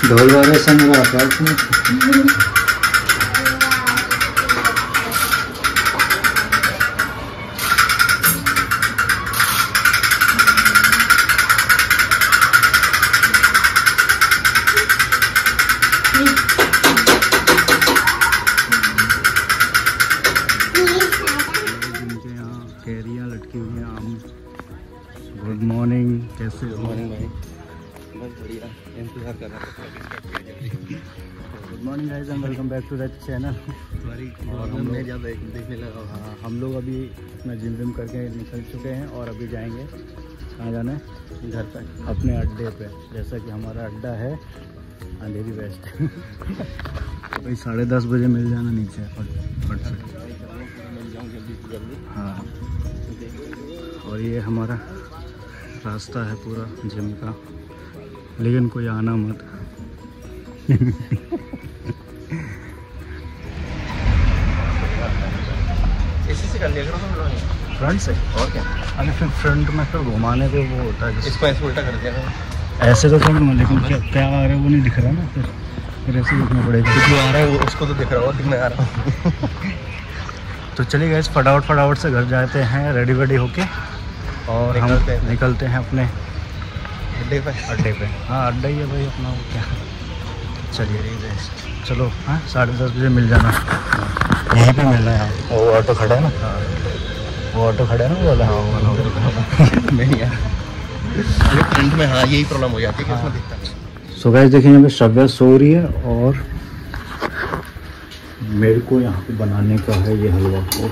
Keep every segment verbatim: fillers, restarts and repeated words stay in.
ढोल वाले संग रहा था उसमें। कैरियाँ लटकी हुई हैं, आम। गुड मॉर्निंग, कैसे हो? मॉर्निंग भाई, बस बढ़िया, इंतजार कर रहा था। Good morning guys and welcome back to the channel. और हम मैं ज़्यादा देखने लगा। हाँ, हम लोग अभी अपना जिम विम करके निकल चुके हैं और अभी जाएंगे, कहाँ जाना है? घर पर, अपने अड्डे पे। जैसा कि हमारा अड्डा है अंधेरी वेस्ट। तो भाई साढ़े दस बजे मिल जाना नीचे फट फट से। मिल जाऊँ जल्दी से जल्दी। हाँ, और ये हमारा रास्ता है पूरा जिम का, लेकिन कोई आना मत। इसी से कर लिया करो तुम लोग, फ्रंट से। और क्या? अरे फिर फ्रंट में फिर घुमाने पे वो होता है। इसको ऐसे उल्टा कर दिया करो। ऐसे तो कर लूँगा, लेकिन क्या क्या आ रहा है वो नहीं दिख रहा ना, फिर फिर ऐसे दिखना पड़ेगा। जो आ रहा है वो उसको तो दिख रहा होगा, मैं आ रहा हूँ। तो चलिए गाइस, फटाफट फटाफट से घर जाते हैं रेडी वेडी होके, और हम निकलते हैं। निकलते हैं अपने अड्डे पे। अड्डे पे। हाँ, अड्डा ही है भाई अपना, वो क्या। चलिए चलो, हाँ साढ़े दस बजे मिल जाना, यहीं पे मिलना है। वो ऑटो खड़ा है ना, वो ऑटो खड़ा है ना, वो वाला। हाँ, वो वाला नहीं यार, ये फ्रंट में हाँ यही प्रॉब्लम हो जाती है कि उसमें दिखता नहीं। सो गाइस देखिए, यहाँ पे श्रव्या सो रही है और मेरे को यहाँ पे बनाने का है ये हलवा। और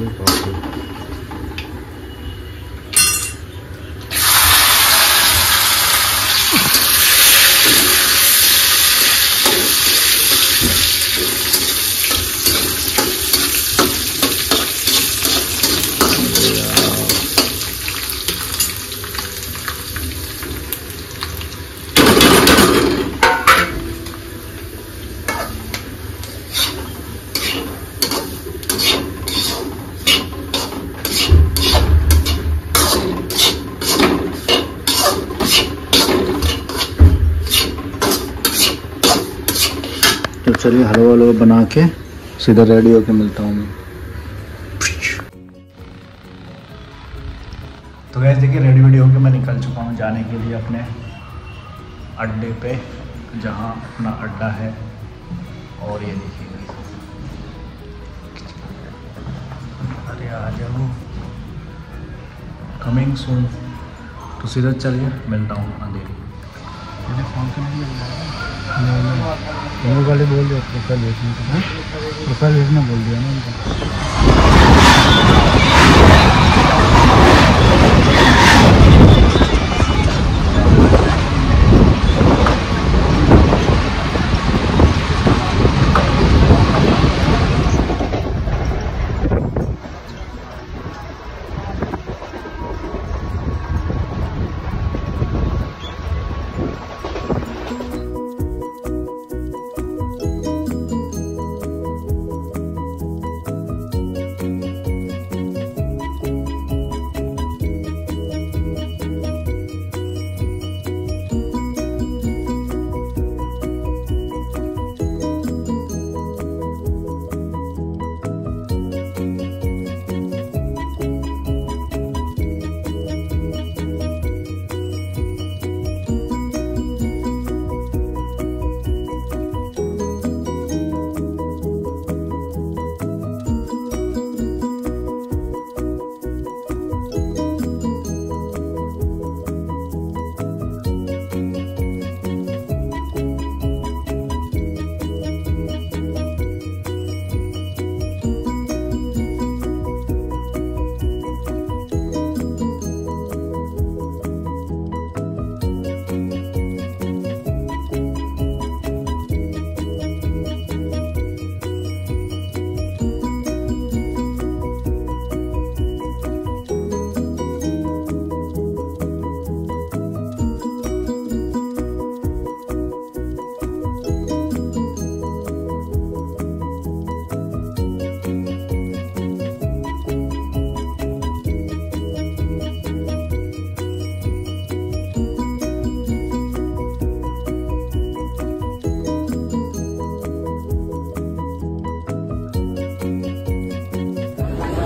तो चलिए हलवा वलवा बना के सीधा रेडी होके मिलता हूँ मैं। तो गैस देखिए, रेडी वेडी होके मैं निकल चुका हूँ जाने के लिए अपने अड्डे पे, जहाँ अपना अड्डा है। और ये देखिए, अरे आ जाओ, कमिंग सून। तो सीधा चलिए मिलता हूँ अंधेरी। मैंने फोन क्यों नहीं मिल रहा है? वो वाले बोल दिया प्रोफाइल भेजने को, प्रोफाइल भेजना बोल दिया ना उनको।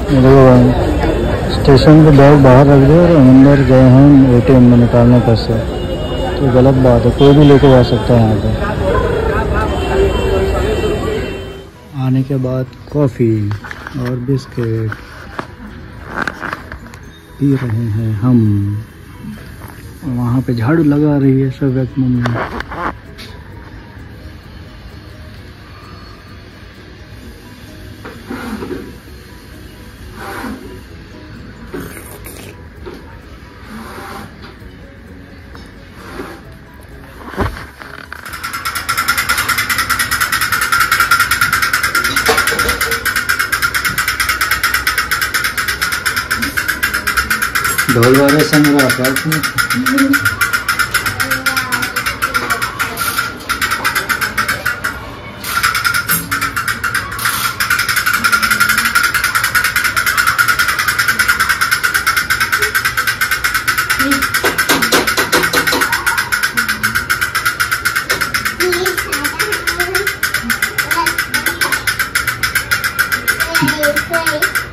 देखो स्टेशन पे बैग बाहर रख दो और अंदर गए हैं एटीएम में निकालने पैसे, तो गलत बात है। कोई भी लेके जा सकता है यहाँ पे। आने के बाद कॉफ़ी और बिस्किट पी रहे हैं हम। वहाँ पे झाड़ू लगा रही है सब एक मम्मी। ढोल वाले संग रहा Thank you.